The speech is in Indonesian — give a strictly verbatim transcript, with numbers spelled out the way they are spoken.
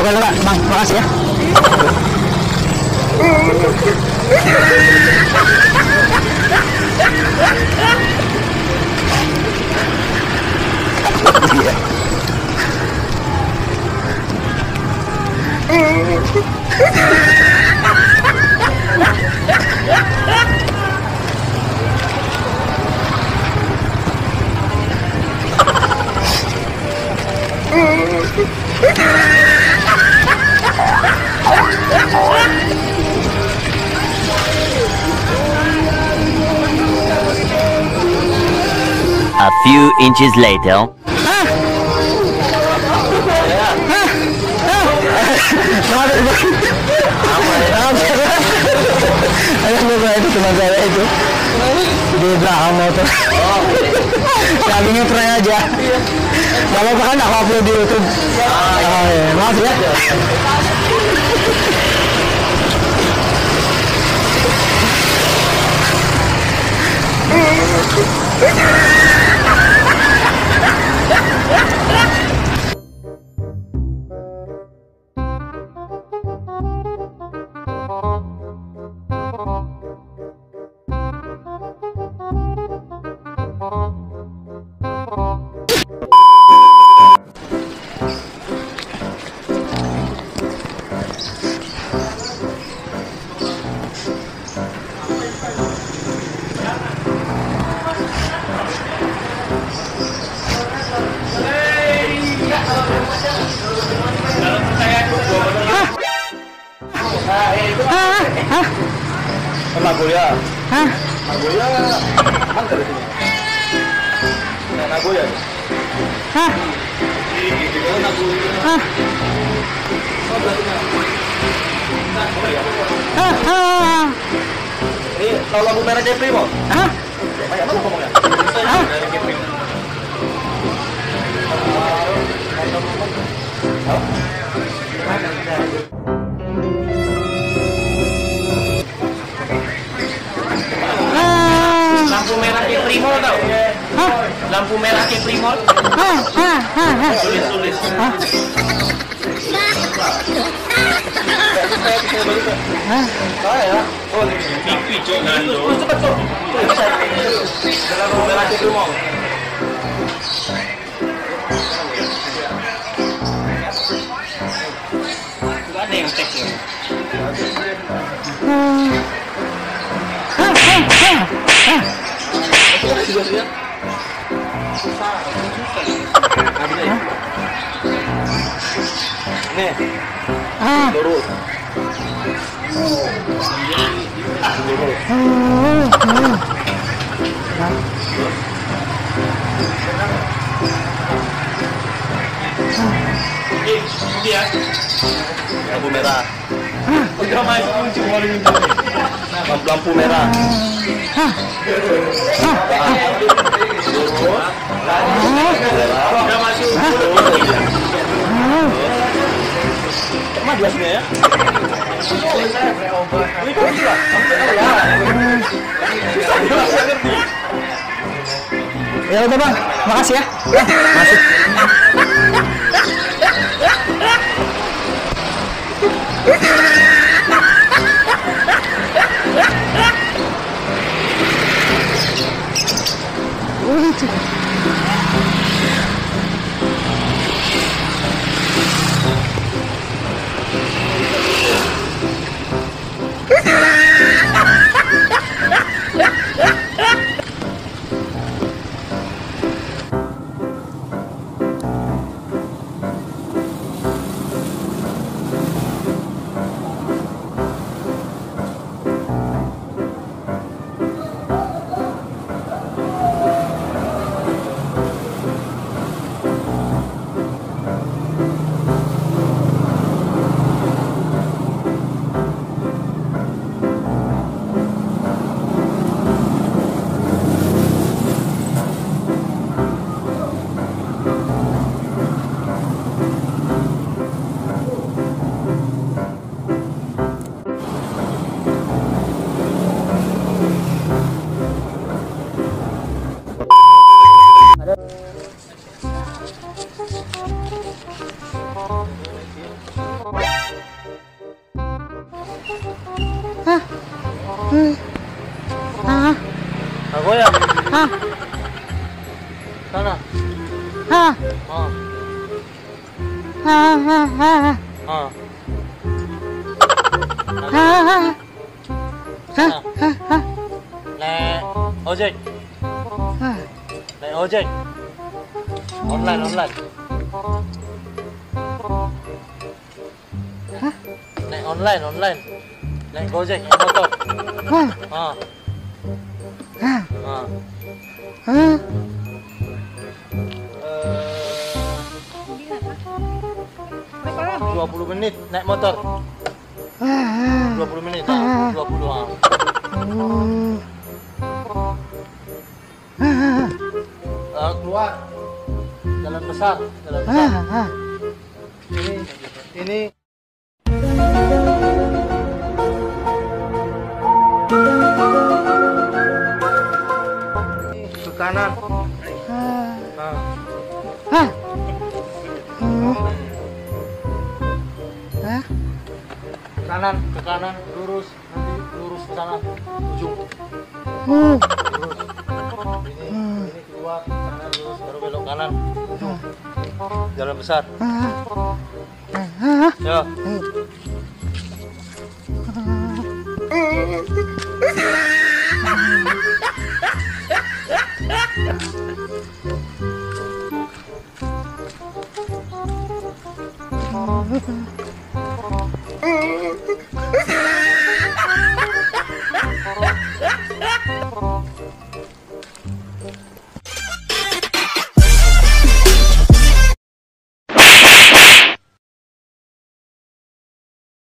Oke lah Kak, Bang, makasih ya. A few inches later. Itu teman saya itu di belakang motor. Lagi ngetrek aja. Kalau kan aku upload di YouTube. Oh, ya. Maaf ya. Hah? Nagoya. Hah? Nagoya. Mana dari sini? Nah, Nagoya. Hah? Oh, Nagoya. Hah? Oh, berarti Hah? Hah? ini tahu lampu merah Jeffrey mau? Hah? Banyak mana ngomongnya? Hah? Lampu merah Jeffrey Mall tau? Hah? Lampu merah Jeffrey Mall. Hah? Hah? Hah? Hah? Tulis tulis. Hah? Hah? Saya. Oh, pipi cok nando. Terus cepat cok. Lampu merah Jeffrey Mall. Gak ada yang teks ya. Hah? Hah? Hah? Hah? Juga sih ya. Nih, Ah. lurus. Lurus. Hmm. Hmm. Ini dia. Lampu merah. Udah main kunci mau lampu lampu merah. Hah? Hah? Udah masuk. Emang biasanya ya? Ini kunci lah. Ya udah Bang, makasih ya. Bang, masuk. Oh, itu. Ah, Aku ya. ah, Sana. ah, Oh. ah, ah, ah, Oh. ah, ah, Sana. ah, ah, Naik ojek. ah. Naik ojek. Online, online. Naik online, online. Naik Gojek, naik motor. Ah, Ah. ah, Ah. ah. dua puluh menit naik motor. Ah, dua puluh menit. Ah. dua puluh. Ah. oh. Ah, Uh, keluar jalan besar, jalan besar. ah, ah. Ini, ini. Ke kanan. Ah, Nah, ah. Oh. Ah, kanan, ke kanan, lurus, nanti lurus ke sana, ujung, oh. lurus. Ini, ini keluar, kanan lurus, baru belok kanan, ujung. Jalan besar. Ah, ah, ah. Ya.